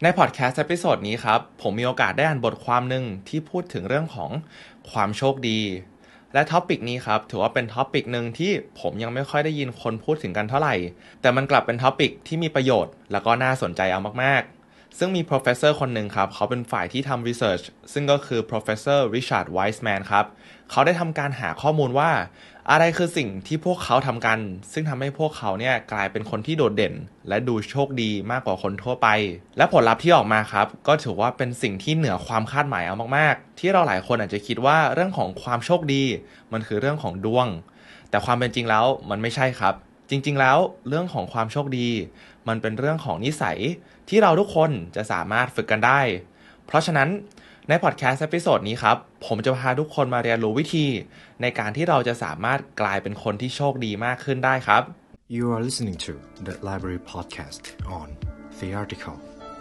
ในพอดแคสต์เอพิโซดนี้ครับผมมีโอกาสได้อ่านบทความหนึ่งที่พูดถึงเรื่องของความโชคดีและท็อปิกนี้ครับถือว่าเป็นท็อปิกหนึ่งที่ผมยังไม่ค่อยได้ยินคนพูดถึงกันเท่าไหร่แต่มันกลับเป็นท็อปิกที่มีประโยชน์แล้วก็น่าสนใจเอามากๆซึ่งมี professor คนหนึ่งครับเขาเป็นฝ่ายที่ทำ research ซึ่งก็คือ professor Richard Wiseman ครับเขาได้ทำการหาข้อมูลว่าอะไรคือสิ่งที่พวกเขาทำกันซึ่งทำให้พวกเขาเนี่ยกลายเป็นคนที่โดดเด่นและดูโชคดีมากกว่าคนทั่วไปและผลลัพธ์ที่ออกมาครับก็ถือว่าเป็นสิ่งที่เหนือความคาดหมายเอามากๆที่เราหลายคนอาจจะคิดว่าเรื่องของความโชคดีมันคือเรื่องของดวงแต่ความเป็นจริงแล้วมันไม่ใช่ครับจริงๆแล้วเรื่องของความโชคดีมันเป็นเรื่องของนิสัยที่เราทุกคนจะสามารถฝึกกันได้เพราะฉะนั้นในพอดแคสต์เอพิโซดนี้ครับผมจะพาทุกคนมาเรียนรู้วิธีในการที่เราจะสามารถกลายเป็นคนที่โชคดีมากขึ้นได้ครับ You are listening to the Library Podcast on The Article.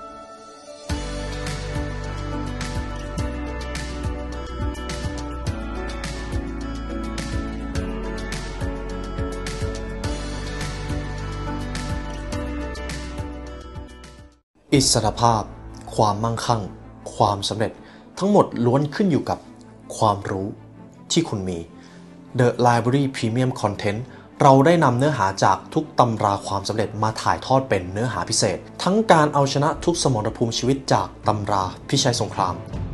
อิสรภาพ ความมั่งคั่ง ความสำเร็จ ทั้งหมดล้วนขึ้นอยู่กับความรู้ที่คุณมี The Library Premium Content เราได้นำเนื้อหาจากทุกตำราความสำเร็จมาถ่ายทอดเป็นเนื้อหาพิเศษ ทั้งการเอาชนะทุกสมรภูมิชีวิตจากตำราพิชัยสงคราม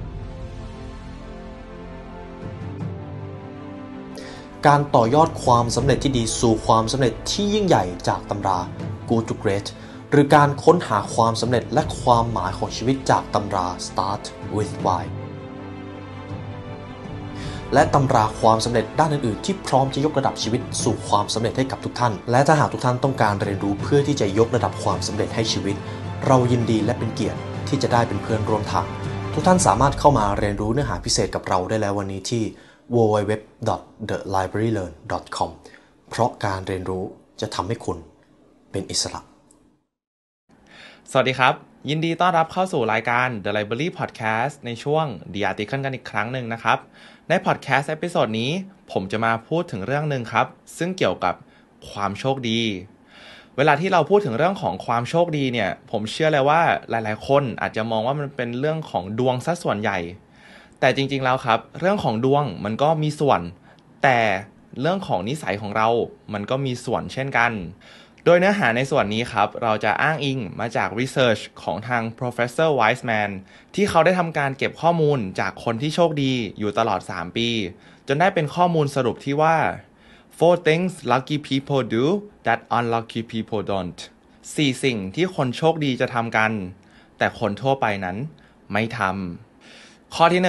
การต่อยอดความสำเร็จที่ดีสู่ความสำเร็จที่ยิ่งใหญ่จากตำรา Good to Great หรือการค้นหาความสำเร็จและความหมายของชีวิตจากตำรา Start with Why และตำราความสำเร็จด้านอื่นๆที่พร้อมจะยกระดับชีวิตสู่ความสำเร็จให้กับทุกท่านและถ้าหากทุกท่านต้องการเรียนรู้เพื่อที่จะยกระดับความสำเร็จให้ชีวิตเรายินดีและเป็นเกียรติที่จะได้เป็นเพื่อนร่วมทางทุกท่านสามารถเข้ามาเรียนรู้เนื้อหาพิเศษกับเราได้แล้ววันนี้ที่ www.thelibrarylearn.com เพราะการเรียนรู้จะทำให้คุณเป็นอิสระสวัสดีครับยินดีต้อนรับเข้าสู่รายการ The Library Podcast ในช่วง The Article กันอีกครั้งหนึ่งนะครับใน Podcast เอพิโซดนี้ผมจะมาพูดถึงเรื่องนึงครับซึ่งเกี่ยวกับความโชคดีเวลาที่เราพูดถึงเรื่องของความโชคดีเนี่ยผมเชื่อเลยว่าหลายๆคนอาจจะมองว่ามันเป็นเรื่องของดวงซะส่วนใหญ่แต่จริงๆแล้วครับเรื่องของดวงมันก็มีส่วนแต่เรื่องของนิสัยของเรามันก็มีส่วนเช่นกันโดยเนื้อหาในส่วนนี้ครับเราจะอ้างอิงมาจาก research ของทาง professor Wiseman ที่เขาได้ทำการเก็บข้อมูลจากคนที่โชคดีอยู่ตลอด3ปีจนได้เป็นข้อมูลสรุปที่ว่า four things lucky people do that unlucky people don't 4 สิ่งที่คนโชคดีจะทำกันแต่คนทั่วไปนั้นไม่ทำข้อที่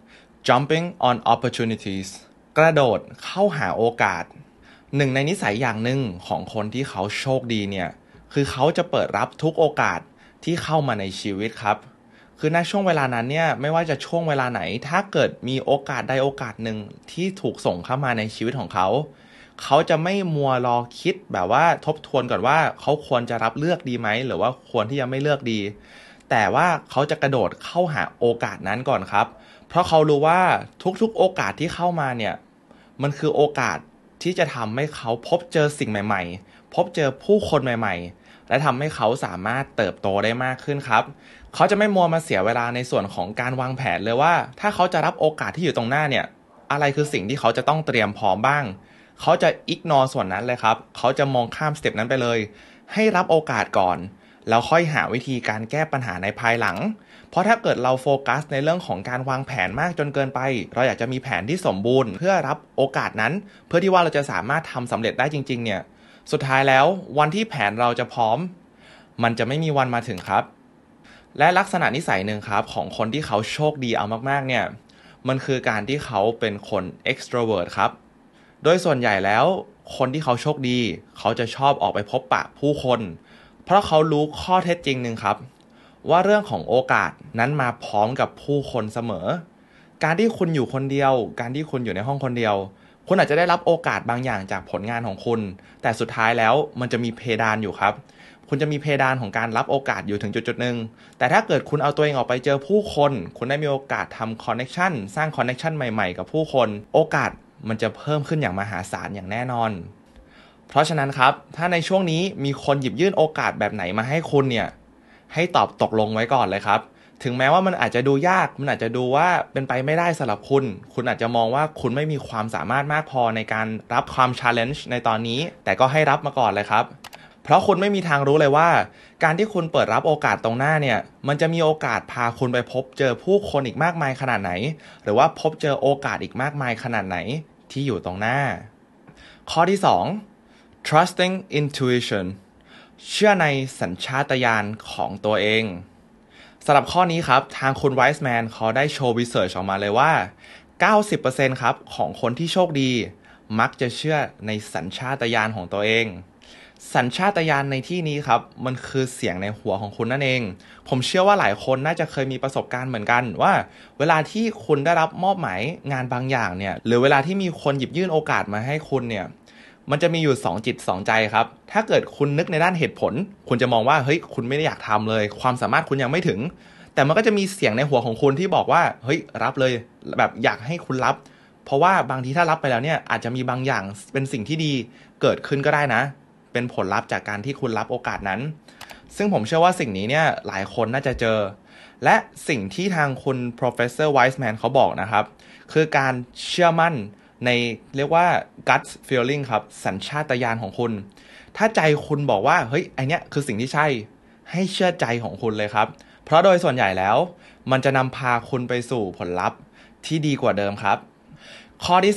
1 jumping on opportunities กระโดดเข้าหาโอกาสหนึ่งในนิสัยอย่างหนึ่งของคนที่เขาโชคดีเนี่ยคือเขาจะเปิดรับทุกโอกาสที่เข้ามาในชีวิตครับคือในช่วงเวลานั้นเนี่ยไม่ว่าจะช่วงเวลาไหนถ้าเกิดมีโอกาสใดโอกาสหนึ่งที่ถูกส่งเข้ามาในชีวิตของเขาเขาจะไม่มัวรอคิดแบบว่าทบทวนก่อนว่าเขาควรจะรับเลือกดีไหมหรือว่าควรที่จะไม่เลือกดีแต่ว่าเขาจะกระโดดเข้าหาโอกาสนั้นก่อนครับเพราะเขารู้ว่าทุกๆโอกาสที่เข้ามาเนี่ยมันคือโอกาสที่จะทำให้เขาพบเจอสิ่งใหม่ๆพบเจอผู้คนใหม่ๆและทำให้เขาสามารถเติบโตได้มากขึ้นครับเขาจะไม่มัวมาเสียเวลาในส่วนของการวางแผนเลยว่าถ้าเขาจะรับโอกาสที่อยู่ตรงหน้าเนี่ยอะไรคือสิ่งที่เขาจะต้องเตรียมพร้อมบ้างเขาจะอิกนอร์ส่วนนั้นเลยครับเขาจะมองข้ามสเต็ปนั้นไปเลยให้รับโอกาสก่อนแล้วค่อยหาวิธีการแก้ปัญหาในภายหลังเพราะถ้าเกิดเราโฟกัสในเรื่องของการวางแผนมากจนเกินไปเราอยากจะมีแผนที่สมบูรณ์เพื่อรับโอกาสนั้นเพื่อที่ว่าเราจะสามารถทำสำเร็จได้จริงๆเนี่ยสุดท้ายแล้ววันที่แผนเราจะพร้อมมันจะไม่มีวันมาถึงครับและลักษณะนิสัยหนึ่งครับของคนที่เขาโชคดีเอามากๆเนี่ยมันคือการที่เขาเป็นคน extrovert ครับโดยส่วนใหญ่แล้วคนที่เขาโชคดีเขาจะชอบออกไปพบปะผู้คนเพราะเขารู้ข้อเท็จจริงหนึ่งครับว่าเรื่องของโอกาสนั้นมาพร้อมกับผู้คนเสมอการที่คุณอยู่คนเดียวการที่คุณอยู่ในห้องคนเดียวคุณอาจจะได้รับโอกาสบางอย่างจากผลงานของคุณแต่สุดท้ายแล้วมันจะมีเพดานอยู่ครับคุณจะมีเพดานของการรับโอกาสอยู่ถึงจุดๆนึงแต่ถ้าเกิดคุณเอาตัวเองออกไปเจอผู้คนคุณได้มีโอกาสทำคอนเนคชั่นสร้างคอนเนคชั่นใหม่ๆกับผู้คนโอกาสมันจะเพิ่มขึ้นอย่างมหาศาลอย่างแน่นอนเพราะฉะนั้นครับถ้าในช่วงนี้มีคนหยิบยื่นโอกาสแบบไหนมาให้คุณเนี่ยให้ตอบตกลงไว้ก่อนเลยครับถึงแม้ว่ามันอาจจะดูยากมันอาจจะดูว่าเป็นไปไม่ได้สำหรับคุณอาจจะมองว่าคุณไม่มีความสามารถมากพอในการรับความ challenge ในตอนนี้แต่ก็ให้รับมาก่อนเลยครับเพราะคุณไม่มีทางรู้เลยว่าการที่คุณเปิดรับโอกาสตรงหน้าเนี่ยมันจะมีโอกาสพาคุณไปพบเจอผู้คนอีกมากมายขนาดไหนหรือว่าพบเจอโอกาสอีกมากมายขนาดไหนที่อยู่ตรงหน้าข้อที่2 trusting intuition เชื่อในสัญชาตญาณของตัวเองสำหรับข้อนี้ครับทางคุณไวส์แมนเขาได้โชว์รีเสิร์ชออกมาเลยว่า 90% ครับของคนที่โชคดีมักจะเชื่อในสัญชาตญาณของตัวเองสัญชาตญาณในที่นี้ครับมันคือเสียงในหัวของคุณนั่นเองผมเชื่อว่าหลายคนน่าจะเคยมีประสบการณ์เหมือนกันว่าเวลาที่คุณได้รับมอบหมายงานบางอย่างเนี่ยหรือเวลาที่มีคนหยิบยื่นโอกาสมาให้คุณเนี่ยมันจะมีอยู่2จิต2ใจครับถ้าเกิดคุณนึกในด้านเหตุผลคุณจะมองว่าเฮ้ยคุณไม่ได้อยากทำเลยความสามารถคุณยังไม่ถึงแต่มันก็จะมีเสียงในหัวของคุณที่บอกว่าเฮ้ยรับเลยแบบอยากให้คุณรับเพราะว่าบางทีถ้ารับไปแล้วเนี่ยอาจจะมีบางอย่างเป็นสิ่งที่ดีเกิดขึ้นก็ได้นะเป็นผลลัพธ์จากการที่คุณรับโอกาสนั้นซึ่งผมเชื่อว่าสิ่งนี้เนี่ยหลายคนน่าจะเจอและสิ่งที่ทางคุณ Professor Wiseman เขาบอกนะครับคือการเชื่อมั่นในเรียกว่า gut feeling ครับสัญชาตญาณของคุณถ้าใจคุณบอกว่าเฮ้ยไอเนี้ยคือสิ่งที่ใช่ให้เชื่อใจของคุณเลยครับเพราะโดยส่วนใหญ่แล้วมันจะนำพาคุณไปสู่ผลลัพธ์ที่ดีกว่าเดิมครับข้อที่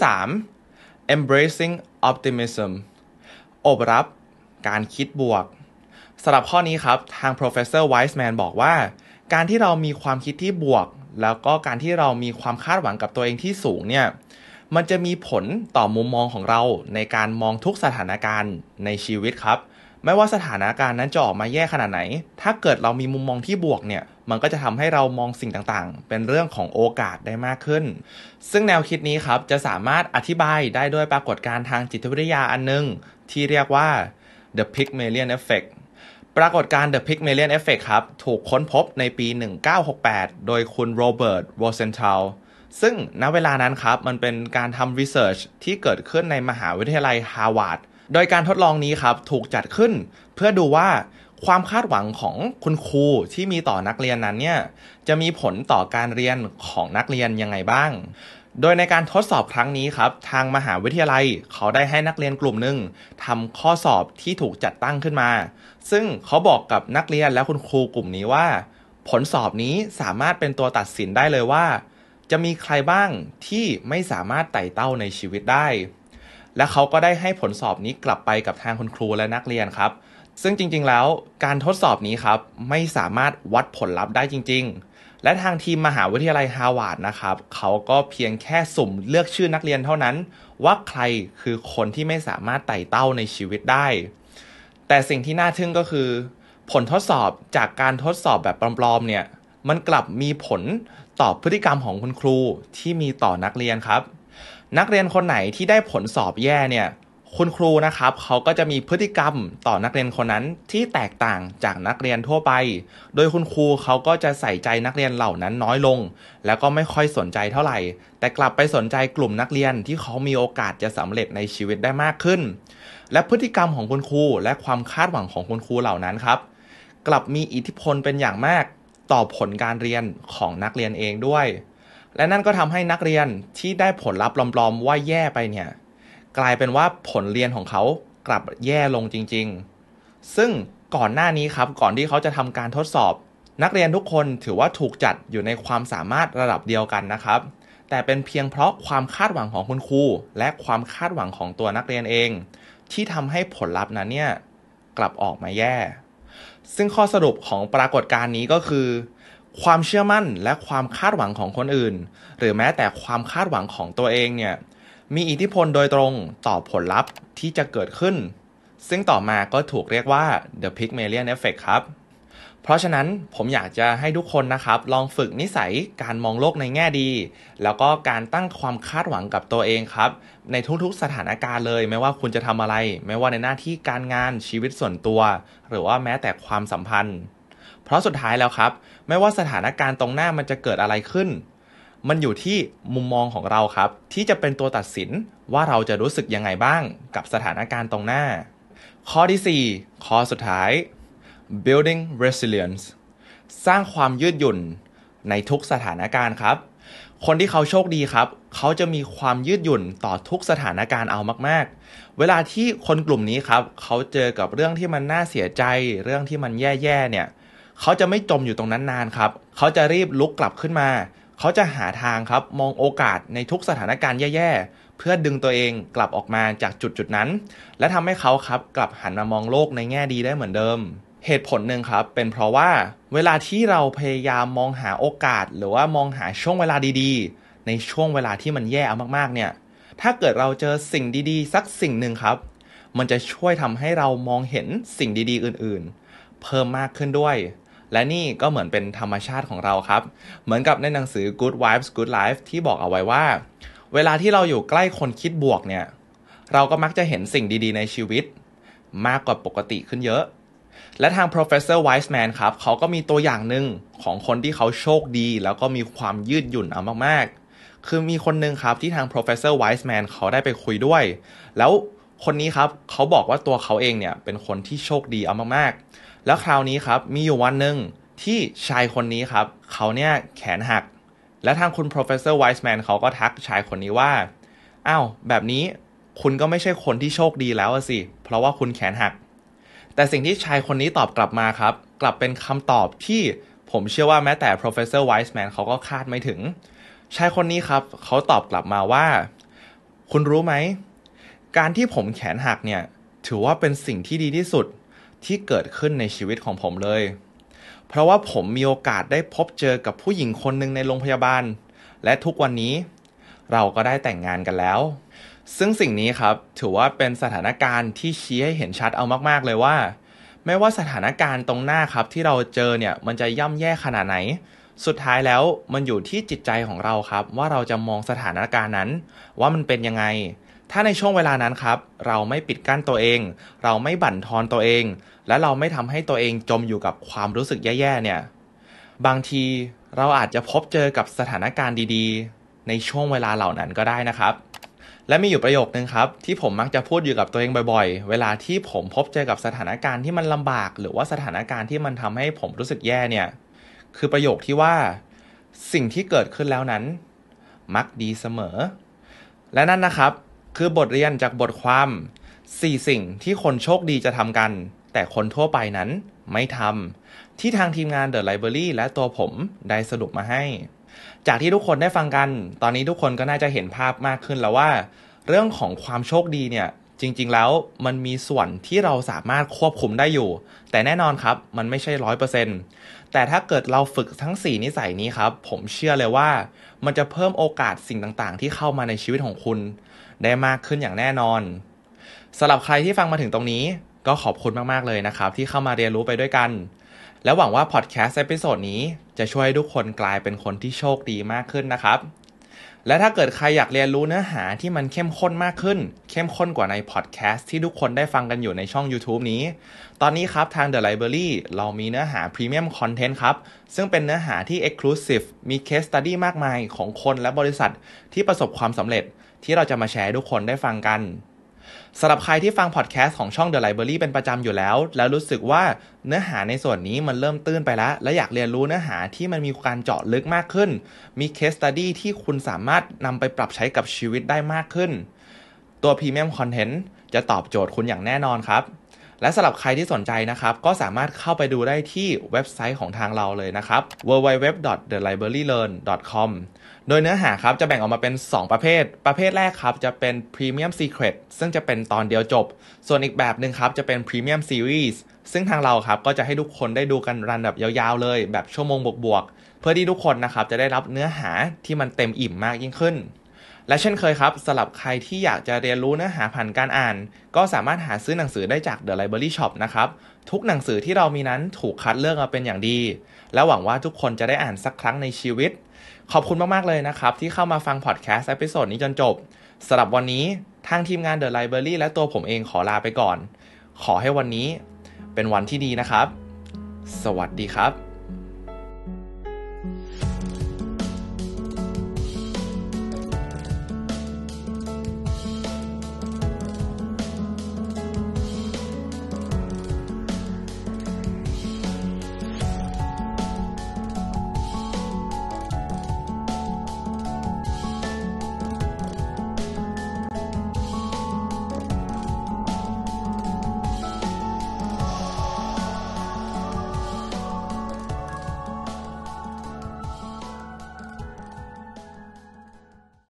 3 embracing optimism โอบรับการคิดบวกสำหรับข้อนี้ครับทาง Professor Wiseman บอกว่าการที่เรามีความคิดที่บวกแล้วก็การที่เรามีความคาดหวังกับตัวเองที่สูงเนี่ยมันจะมีผลต่อมุมมองของเราในการมองทุกสถานการณ์ในชีวิตครับไม่ว่าสถานการณ์นั้นจะออกมาแย่ขนาดไหนถ้าเกิดเรามีมุมมองที่บวกเนี่ยมันก็จะทำให้เรามองสิ่งต่างๆเป็นเรื่องของโอกาสได้มากขึ้นซึ่งแนวคิดนี้ครับจะสามารถอธิบายได้ด้วยปรากฏการณ์ทางจิตวิทยาอันนึงที่เรียกว่า The Pygmalion Effect ปรากฏการณ์ The Pygmalion Effect ครับถูกค้นพบในปี 1968 โดยคุณโรเบิร์ต โรเซนทัลซึ่งณเวลานั้นครับมันเป็นการทำรีเสิร์ชที่เกิดขึ้นในมหาวิทยาลัยฮาร์วาร์ดโดยการทดลองนี้ครับถูกจัดขึ้นเพื่อดูว่าความคาดหวังของคุณครูที่มีต่อนักเรียนนั้นเนี่ยจะมีผลต่อการเรียนของนักเรียนยังไงบ้างโดยในการทดสอบครั้งนี้ครับทางมหาวิทยาลัยเขาได้ให้นักเรียนกลุ่มหนึ่งทำข้อสอบที่ถูกจัดตั้งขึ้นมาซึ่งเขาบอกกับนักเรียนและคุณครูกลุ่มนี้ว่าผลสอบนี้สามารถเป็นตัวตัดสินได้เลยว่าจะมีใครบ้างที่ไม่สามารถไต่เต้าในชีวิตได้และเขาก็ได้ให้ผลสอบนี้กลับไปกับทางคุณครูและนักเรียนครับซึ่งจริงๆแล้วการทดสอบนี้ครับไม่สามารถวัดผลลัพธ์ได้จริงๆและทางทีมมหาวิทยาลัยฮาร์วาร์ดนะครับเขาก็เพียงแค่สุ่มเลือกชื่อนักเรียนเท่านั้นว่าใครคือคนที่ไม่สามารถไต่เต้าในชีวิตได้แต่สิ่งที่น่าทึ่งก็คือผลทดสอบจากการทดสอบแบบปลอมๆเนี่ยมันกลับมีผลต่อพฤติกรรมของคุณครูที่มีต่อนักเรียนครับนักเรียนคนไหนที่ได้ผลสอบแย่เนี่ยคุณครูนะครับเขาก็จะมีพฤติกรรมต่อนักเรียนคนนั้นที่แตกต่างจากนักเรียนทั่วไปโดยคุณครูเขาก็จะใส่ใจนักเรียนเหล่านั้นน้อยลงแล้วก็ไม่ค่อยสนใจเท่าไหร่แต่กลับไปสนใจกลุ่มนักเรียนที่เขามีโอกาสจะสำเร็จในชีวิตได้มากขึ้นและพฤติกรรมของคุณครูและความคาดหวังของคุณครูเหล่านั้นครับกลับมีอิทธิพลเป็นอย่างมากต่อผลการเรียนของนักเรียนเองด้วยและนั่นก็ทำให้นักเรียนที่ได้ผลลัพธ์ปลอมๆว่าแย่ไปเนี่ยกลายเป็นว่าผลเรียนของเขากลับแย่ลงจริงๆซึ่งก่อนหน้านี้ครับก่อนที่เขาจะทำการทดสอบนักเรียนทุกคนถือว่าถูกจัดอยู่ในความสามารถระดับเดียวกันนะครับแต่เป็นเพียงเพราะความคาดหวังของคุณครูและความคาดหวังของตัวนักเรียนเองที่ทำให้ผลลัพธ์นั้นเนี่ยกลับออกมาแย่ซึ่งข้อสรุปของปรากฏการณ์นี้ก็คือความเชื่อมั่นและความคาดหวังของคนอื่นหรือแม้แต่ความคาดหวังของตัวเองเนี่ยมีอิทธิพลโดยตรงต่อผลลัพธ์ที่จะเกิดขึ้นซึ่งต่อมาก็ถูกเรียกว่า The Pygmalion Effect ครับเพราะฉะนั้นผมอยากจะให้ทุกคนนะครับลองฝึกนิสัยการมองโลกในแง่ดีแล้วก็การตั้งความคาดหวังกับตัวเองครับในทุกๆสถานการณ์เลยไม่ว่าคุณจะทำอะไรไม่ว่าในหน้าที่การงานชีวิตส่วนตัวหรือว่าแม้แต่ความสัมพันธ์เพราะสุดท้ายแล้วครับไม่ว่าสถานการณ์ตรงหน้ามันจะเกิดอะไรขึ้นมันอยู่ที่มุมมองของเราครับที่จะเป็นตัวตัดสินว่าเราจะรู้สึกยังไงบ้างกับสถานการณ์ตรงหน้าข้อที่4ข้อสุดท้าย building resilience สร้างความยืดหยุ่นในทุกสถานการณ์ครับคนที่เขาโชคดีครับเขาจะมีความยืดหยุ่นต่อทุกสถานการณ์เอามากๆเวลาที่คนกลุ่มนี้ครับเขาเจอกับเรื่องที่มันน่าเสียใจเรื่องที่มันแย่ๆเนี่ยเขาจะไม่จมอยู่ตรงนั้นนานครับเขาจะรีบลุกกลับขึ้นมาเขาจะหาทางครับมองโอกาสในทุกสถานการณ์แย่ๆเพื่อดึงตัวเองกลับออกมาจากจุดนั้นและทำให้เขาครับกลับหันมามองโลกในแง่ดีได้เหมือนเดิมเหตุผลหนึ่งครับเป็นเพราะว่าเวลาที่เราพยายามมองหาโอกาสหรือว่ามองหาช่วงเวลาดีๆในช่วงเวลาที่มันแย่มากๆเนี่ยถ้าเกิดเราเจอสิ่งดีๆสักสิ่งหนึ่งครับมันจะช่วยทำให้เรามองเห็นสิ่งดีๆอื่นๆเพิ่มมากขึ้นด้วยและนี่ก็เหมือนเป็นธรรมชาติของเราครับเหมือนกับในหนังสือ Good Vibes Good Life ที่บอกเอาไว้ว่าเวลาที่เราอยู่ใกล้คนคิดบวกเนี่ยเราก็มักจะเห็นสิ่งดีๆในชีวิตมากกว่าปกติขึ้นเยอะและทาง Professor Wiseman ครับเขาก็มีตัวอย่างหนึ่งของคนที่เขาโชคดีแล้วก็มีความยืดหยุ่นเอามากๆคือมีคนหนึ่งครับที่ทาง Professor Wiseman เขาได้ไปคุยด้วยแล้วคนนี้ครับเขาบอกว่าตัวเขาเองเนี่ยเป็นคนที่โชคดีเอามากๆแล้วคราวนี้ครับมีอยู่วันหนึ่งที่ชายคนนี้ครับเขาเนี่ยแขนหักและทางคุณ Professor Wiseman เขาก็ทักชายคนนี้ว่าอ้าวแบบนี้คุณก็ไม่ใช่คนที่โชคดีแล้วสิเพราะว่าคุณแขนหักแต่สิ่งที่ชายคนนี้ตอบกลับมาครับกลับเป็นคำตอบที่ผมเชื่อว่าแม้แต่ Professor Wiseman เขาก็คาดไม่ถึงชายคนนี้ครับเขาตอบกลับมาว่าคุณรู้ไหมการที่ผมแขนหักเนี่ยถือว่าเป็นสิ่งที่ดีที่สุดที่เกิดขึ้นในชีวิตของผมเลยเพราะว่าผมมีโอกาสได้พบเจอกับผู้หญิงคนหนึ่งในโรงพยาบาลและทุกวันนี้เราก็ได้แต่งงานกันแล้วซึ่งสิ่งนี้ครับถือว่าเป็นสถานการณ์ที่ชี้ให้เห็นชัดเอามากๆเลยว่าไม่ว่าสถานการณ์ตรงหน้าครับที่เราเจอเนี่ยมันจะย่ำแย่ขนาดไหนสุดท้ายแล้วมันอยู่ที่จิตใจของเราครับว่าเราจะมองสถานการณ์นั้นว่ามันเป็นยังไงถ้าในช่วงเวลานั้นครับเราไม่ปิดกั้นตัวเองเราไม่บั่นทอนตัวเองและเราไม่ทำให้ตัวเองจมอยู่กับความรู้สึกแย่ๆเนี่ยบางทีเราอาจจะพบเจอกับสถานการณ์ดีๆในช่วงเวลาเหล่านั้นก็ได้นะครับและมีอยู่ประโยคนึงครับที่ผมมักจะพูดอยู่กับตัวเองบ่อยๆเวลาที่ผมพบเจอกับสถานการณ์ที่มันลำบากหรือว่าสถานการณ์ที่มันทำให้ผมรู้สึกแย่เนี่ยคือประโยคที่ว่าสิ่งที่เกิดขึ้นแล้วนั้นมักดีเสมอและนั่นนะครับคือบทเรียนจากบทความ4สิ่งที่คนโชคดีจะทำกันแต่คนทั่วไปนั้นไม่ทำที่ทางทีมงาน The Library และตัวผมได้สรุปมาให้จากที่ทุกคนได้ฟังกันตอนนี้ทุกคนก็น่าจะเห็นภาพมากขึ้นแล้วว่าเรื่องของความโชคดีเนี่ยจริงๆแล้วมันมีส่วนที่เราสามารถควบคุมได้อยู่แต่แน่นอนครับมันไม่ใช่ 100% แต่ถ้าเกิดเราฝึกทั้ง4นิสัยนี้ครับผมเชื่อเลยว่ามันจะเพิ่มโอกาสสิ่งต่างๆที่เข้ามาในชีวิตของคุณได้มากขึ้นอย่างแน่นอนสำหรับใครที่ฟังมาถึงตรงนี้ก็ขอบคุณมากๆเลยนะครับที่เข้ามาเรียนรู้ไปด้วยกันและหวังว่าพอดแคสต์เอพิโซดนี้จะช่วยให้ทุกคนกลายเป็นคนที่โชคดีมากขึ้นนะครับและถ้าเกิดใครอยากเรียนรู้เนื้อหาที่มันเข้มข้นมากขึ้นเข้มข้นกว่าในพอดแคสต์ที่ทุกคนได้ฟังกันอยู่ในช่อง YouTube นี้ตอนนี้ครับทาง The Library เรามีเนื้อหา Premium Content ครับซึ่งเป็นเนื้อหาที่ Exclusive มี Case Study มากมายของคนและบริษัทที่ประสบความสำเร็จที่เราจะมาแชร์ให้ทุกคนได้ฟังกันสำหรับใครที่ฟังพอดแคสต์ของช่อง The Library เป็นประจำอยู่แล้วรู้สึกว่าเนื้อหาในส่วนนี้มันเริ่มตื้นไปแล้วและอยากเรียนรู้เนื้อหาที่มันมีการเจาะลึกมากขึ้นมี Case Study ที่คุณสามารถนำไปปรับใช้กับชีวิตได้มากขึ้นตัว Premium Content จะตอบโจทย์คุณอย่างแน่นอนครับและสำหรับใครที่สนใจนะครับก็สามารถเข้าไปดูได้ที่เว็บไซต์ของทางเราเลยนะครับ www.thelibrarylearn.com โดยเนื้อหาครับจะแบ่งออกมาเป็น2ประเภทแรกครับจะเป็น Premium Secret ซึ่งจะเป็นตอนเดียวจบส่วนอีกแบบนึงครับจะเป็น Premium Series ซึ่งทางเราครับก็จะให้ทุกคนได้ดูกันรันแบบยาวๆเลยแบบชั่วโมงบวกๆเพื่อที่ทุกคนนะครับจะได้รับเนื้อหาที่มันเต็มอิ่มมากยิ่งขึ้นและเช่นเคยครับสำหรับใครที่อยากจะเรียนรู้เนื้อหาผ่านการอ่านก็สามารถหาซื้อหนังสือได้จาก The Library Shop นะครับทุกหนังสือที่เรามีนั้นถูกคัดเลือกมาเป็นอย่างดีและหวังว่าทุกคนจะได้อ่านสักครั้งในชีวิตขอบคุณมากๆเลยนะครับที่เข้ามาฟังพอดแคสต์เอพิโซดนี้จนจบสำหรับวันนี้ทางทีมงาน The Library และตัวผมเองขอลาไปก่อนขอให้วันนี้เป็นวันที่ดีนะครับสวัสดีครับ